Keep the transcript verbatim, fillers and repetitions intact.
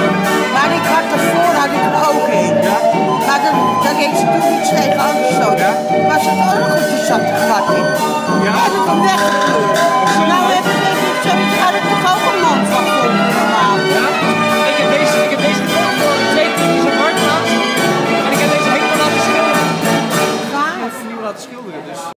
Maar ik had ervoor had ik er ook een. Ja? Maar dan, dan reed ze toen iets tegenaan gestoten. Ja? Maar ze had ook nog een zat er gat in. Ja? Heb ik hem weggekeurd. Nou heb ik